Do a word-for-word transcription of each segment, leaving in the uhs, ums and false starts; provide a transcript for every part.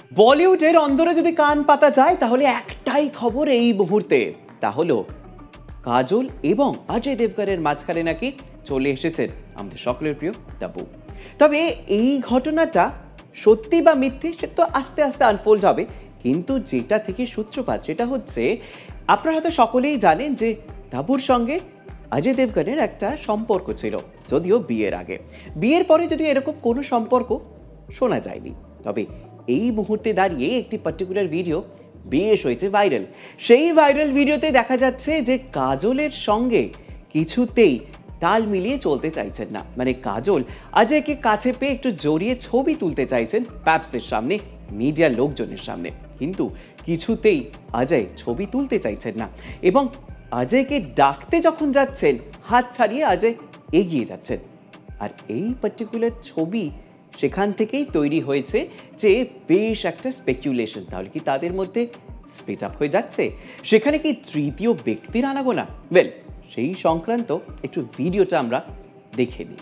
বলিউডের অন্দরে যদি কান পাতা যায় তাহলে একটাই খবর এই মুহূর্তে, তা হলো কাজল এবং অজয় দেবগনের মাঝখানে নাকি চলে এসেছেন আমাদের সকলের প্রিয় তাবু। তবে এই ঘটনাটা সত্যি বা মিথ্যে সেটা তো আস্তে আস্তে আনফোল্ড হবে, কিন্তু যেটা থেকে সূত্রপাত সেটা হচ্ছে আপনারা হয়তো সকলেই জানেন যে তাবুর সঙ্গে অজয় দেবগনের একটা সম্পর্ক ছিল, যদিও বিয়ের আগে। বিয়ের পরে যদিও এরকম কোনো সম্পর্ক শোনা যায়নি, তবে এই মুহূর্তে দাঁড়িয়ে একটি পার্টিকুলার ভিডিও বেশ হয়েছে ভাইরাল। সেই ভাইরাল ভিডিওতে দেখা যাচ্ছে যে কাজলের সঙ্গে কিছুতেই তাল মিলিয়ে চলতে চাইছেন না, মানে কাজল অজয়কে কাছে পেয়ে একটু জড়িয়ে ছবি তুলতে চাইছেন প্যাপসদের সামনে, মিডিয়ার লোকজনের সামনে, কিন্তু কিছুতেই অজয় ছবি তুলতে চাইছেন না এবং অজয়কে ডাকতে যখন যাচ্ছেন হাত ছাড়িয়ে অজয় এগিয়ে যাচ্ছেন। আর এই পার্টিকুলার ছবি সেখান থেকেই তৈরি হয়েছে যে বেশ একটা স্পেকুলেশন, তাহলে কি তাদের মধ্যে স্প্লিট আপ হয়ে যাচ্ছে, সেখানে কি তৃতীয় ব্যক্তির আনাগোনা? ওয়েল, সেই সংক্রান্ত একটু ভিডিওটা আমরা দেখে নিই।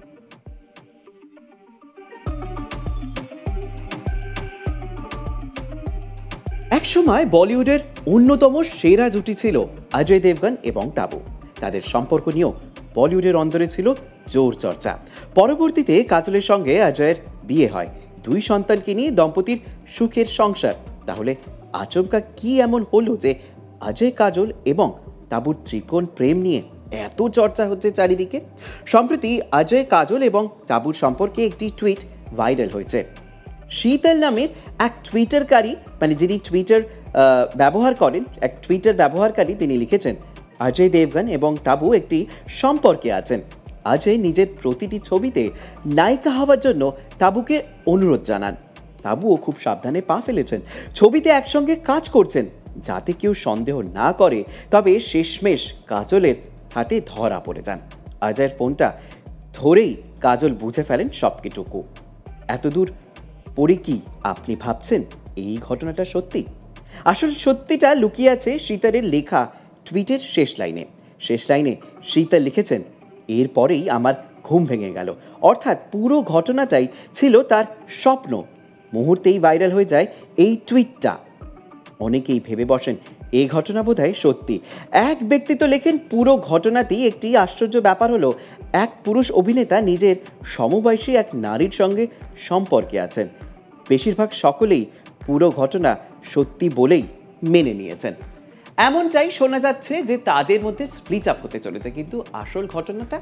এক সময় বলিউডের অন্যতম সেরা জুটি ছিল অজয় দেবগন এবং তাবু। তাদের সম্পর্ক নিয়েও বলিউডের অন্দরে ছিল জোর চর্চা। পরবর্তীতে কাজলের সঙ্গে অজয়ের বিয়ে হয়, দুই সন্তানকে নিয়ে দম্পতির সুখের সংসার। তাহলে আচমকা কি এমন হলো যে অজয়, কাজল এবং তাবুর ত্রিকোণ প্রেম নিয়ে এত চর্চা হচ্ছে চারিদিকে? সম্প্রতি অজয়, কাজল এবং তাবুর সম্পর্কে একটি টুইট ভাইরাল হয়েছে। শীতল নামের এক টুইটারকারী, মানে যিনি টুইটার ব্যবহার করেন, এক টুইটার ব্যবহারকারী, তিনি লিখেছেন অজয় দেবগন এবং তাবু একটি সম্পর্কে আছেন। অজয় নিজের প্রতিটি ছবিতে নায়িকা হওয়ার জন্য তাবুকে অনুরোধ জানান। তাবুও খুব সাবধানে পা ফেলেছেন, ছবিতে একসঙ্গে কাজ করছেন যাতে কেউ সন্দেহ না করে। তবে শেষমেশ কাজলের হাতে ধরা পড়ে যান। অজয়ের ফোনটা ধরেই কাজল বুঝে ফেলেন সবকিছুকু। এতদূর পরে কি আপনি ভাবছেন এই ঘটনাটা সত্যি? আসল সত্যিটা লুকিয়ে আছে শীতলের লেখা টুইটের শেষ লাইনে। শেষ লাইনে শীতল লিখেছেন, এরপরেই আমার ঘুম ভেঙে গেল। অর্থাৎ পুরো ঘটনাটাই ছিল তার স্বপ্ন। মুহূর্তেই ভাইরাল হয়ে যায় এই টুইটটা। অনেকেই ভেবে বসেন এই ঘটনা বোধহয় সত্যি। এক ব্যক্তি তো লেখেন, পুরো ঘটনাতেই একটি আশ্চর্য ব্যাপার হলো এক পুরুষ অভিনেতা নিজের সমবয়সী এক নারীর সঙ্গে সম্পর্কে আছেন। বেশিরভাগ সকলেই পুরো ঘটনা সত্যি বলেই মেনে নিয়েছেন। এমনটাই শোনা যাচ্ছে যে তাদের মধ্যে স্প্লিট আপ হতে চলেছে, কিন্তু আসল ঘটনাটা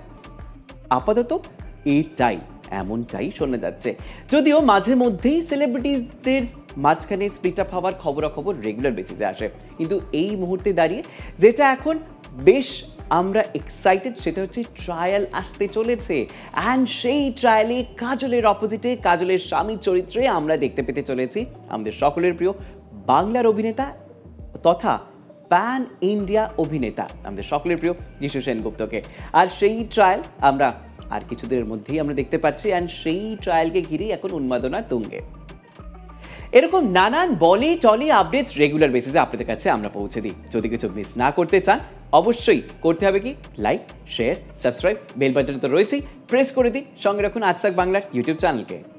আপাতত এটাই, এমনটাই শোনা যাচ্ছে। যদিও মাঝে মধ্যেই সেলিব্রিটিজদের মাঝখানে স্প্লিট আপ হওয়ার খবরাখবর রেগুলার বেসিসে আসে, কিন্তু এই মুহূর্তে দাঁড়িয়ে যেটা এখন বেশ আমরা এক্সাইটেড সেটা হচ্ছে ট্রায়াল আসতে চলেছে। অ্যান্ড সেই ট্রায়ালে কাজলের অপোজিটে, কাজলের স্বামীর চরিত্রে আমরা দেখতে পেতে চলেছি আমাদের সকলের প্রিয় বাংলার অভিনেতা তথা প্যান ইন্ডিয়া অভিনেতা আমাদের সকলের প্রিয় যিশু সেনগুপ্তকে। আর সেই ট্রায়াল আমরা আর কিছুদিনের মধ্যেই আমরা দেখতে পাচ্ছি, অ্যান্ড সেই ট্রায়ালকে ঘিরেই এখন উন্মাদনা তুঙ্গে। এরকম নানান বলি টলি আপডেটস রেগুলার বেসিসে আপনাদের কাছে আমরা পৌঁছে দিই। যদি কিছু মিস না করতে চান অবশ্যই করতে হবে কি, like, share, subscribe, bell button তো রয়েছেই, প্রেস করে দিই। সঙ্গে রাখুন আজ তাক বাংলার ইউটিউব চ্যানেলকে।